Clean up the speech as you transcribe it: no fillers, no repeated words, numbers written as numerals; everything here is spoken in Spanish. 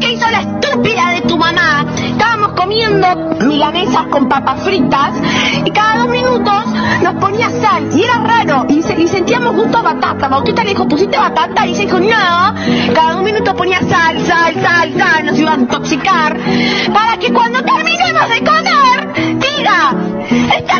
¿qué hizo la estúpida de tu mamá? Estábamos comiendo milanesas con papas fritas y cada 2 minutos nos ponía sal y era raro y sentíamos gusto a batata. Bautista le dijo, ¿pusiste batata? Y ella dijo, no. Cada 2 minutos ponía sal, nos iba a intoxicar para que cuando terminemos de comer diga,